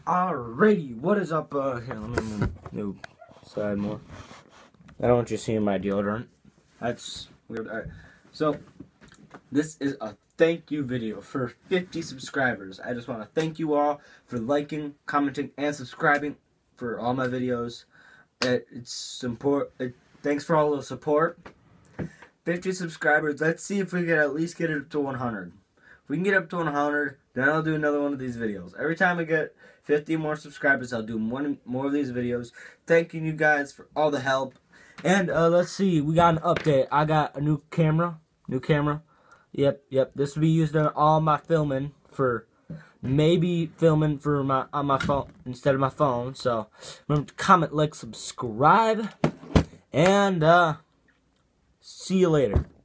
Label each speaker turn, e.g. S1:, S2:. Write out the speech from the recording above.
S1: Alrighty, what is up? Here, let me move side more. I don't want you seeing my deodorant. That's weird. Alright, so this is a thank you video for 50 subscribers. I just want to thank you all for liking, commenting, and subscribing for all my videos. Thanks for all the support. 50 subscribers. Let's see if we can at least get it up to 100. If we can get up to 100, then I'll do another one of these videos. Every time I get 50 more subscribers, I'll do more of these videos. Thanking you guys for all the help. And let's see, we got an update. I got a new camera. Yep. This will be used in all my filming for maybe filming for on my phone instead of my phone. So remember to comment, like, subscribe, and see you later.